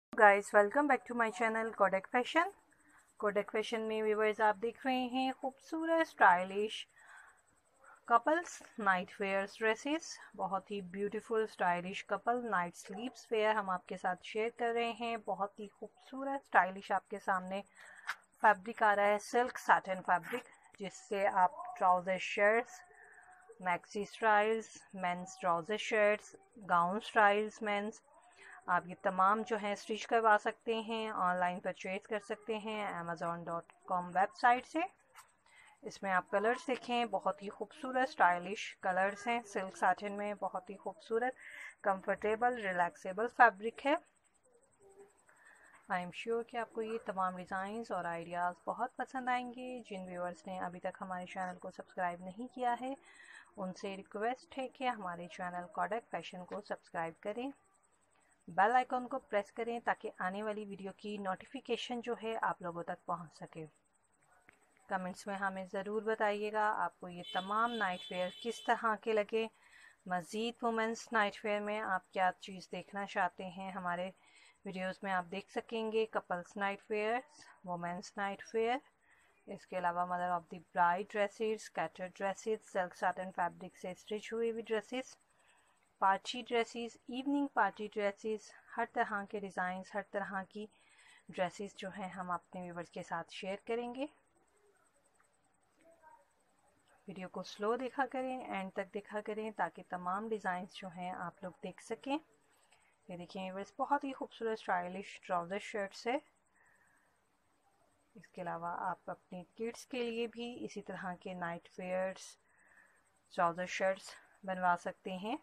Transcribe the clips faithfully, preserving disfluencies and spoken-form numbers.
Guys, welcome back to my channel Kodek fashion. Kodek fashion में viewers आप देख रहे हैं खूबसूरत stylish couples night wear dresses. बहुत ही beautiful stylish couple night sleeps wear हम आपके साथ शेयर कर रहे हैं। बहुत ही खूबसूरत स्टाइलिश आपके सामने फैब्रिक आ रहा है, सिल्क सैटिन फैब्रिक, जिससे आप trouser shirts, maxi styles, men's trouser shirts, gown styles men's, आप ये तमाम जो हैं स्टिच करवा सकते हैं, ऑनलाइन परचेज कर सकते हैं अमेज़ॉन डॉट कॉम वेबसाइट से। इसमें आप कलर्स देखें, बहुत ही खूबसूरत स्टाइलिश कलर्स हैं। सिल्क सैटिन में बहुत ही खूबसूरत कंफर्टेबल रिलैक्सेबल फैब्रिक है। आई एम श्योर कि आपको ये तमाम डिज़ाइंस और आइडियाज़ बहुत पसंद आएंगे। जिन व्यूअर्स ने अभी तक हमारे चैनल को सब्सक्राइब नहीं किया है, उनसे रिक्वेस्ट है कि हमारे चैनल कोडेक फैशन को सब्सक्राइब करें, बेल आइकॉन को प्रेस करें ताकि आने वाली वीडियो की नोटिफिकेशन जो है आप लोगों तक पहुंच सके। कमेंट्स में हमें ज़रूर बताइएगा आपको ये तमाम नाइट वेयर किस तरह के लगे। मज़ीद वुमेंस नाइट वेयर में आप क्या चीज़ देखना चाहते हैं, हमारे वीडियोस में आप देख सकेंगे। Couples night wear, women's night wear, इसके अलावा mother of the bride dresses, scattered dresses, silk satin fabric से स्टिच हुई हुई dresses, party dresses, evening party dresses, हर तरह के डिज़ाइंस, हर तरह की ड्रेसेस जो हैं हम अपने व्यूवर्स के साथ शेयर करेंगे। वीडियो को स्लो देखा करें, एंड तक देखा करें ताकि तमाम डिज़ाइंस जो हैं आप लोग देख सकें। ये देखिए व्यूवर्स, बहुत ही खूबसूरत स्टाइलिश ट्राउज़र शर्ट्स है। इसके अलावा आप अपने किड्स के लिए भी इसी तरह के नाइट वेयर्स ट्राउज़र शर्ट्स बनवा सकते हैं।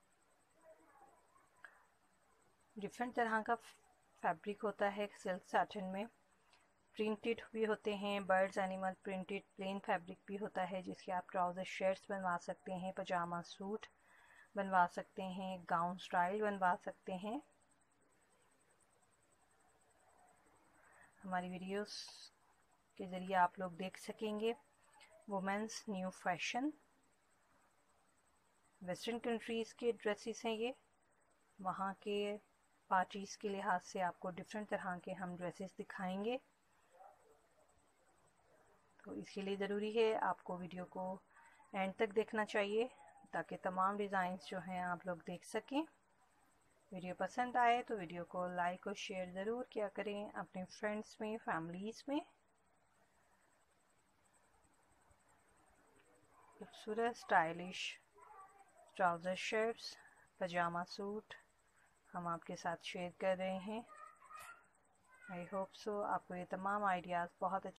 डिफरेंट तरह का फैब्रिक होता है सिल्क सैटिन में, प्रिंटेड भी होते हैं, birds animal printed plain fabric भी होता है, जिसके आप ट्राउज़र शर्ट्स बनवा सकते हैं, पजामा सूट बनवा सकते हैं, गाउन स्टाइल बनवा सकते हैं। हमारी वीडियोस के ज़रिए आप लोग देख सकेंगे women's new fashion, western countries के ड्रेसेस हैं ये। वहाँ के पार्टीज़ के लिहाज से आपको डिफरेंट तरह के हम ड्रेसेस दिखाएंगे, तो इसके लिए ज़रूरी है आपको वीडियो को एंड तक देखना चाहिए ताकि तमाम डिज़ाइंस जो हैं आप लोग देख सकें। वीडियो पसंद आए तो वीडियो को लाइक और शेयर ज़रूर किया करें अपने फ्रेंड्स में, फैमिलीज़ में। खूबसूरत स्टाइलिश ट्राउज़र शर्ट्स, पजामा सूट हम आपके साथ शेयर कर रहे हैं। आई होप सो आपको ये तमाम आइडियाज़ बहुत